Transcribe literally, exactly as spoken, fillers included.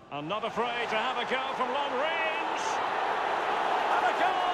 And not afraid to have a go from long range. And a goal!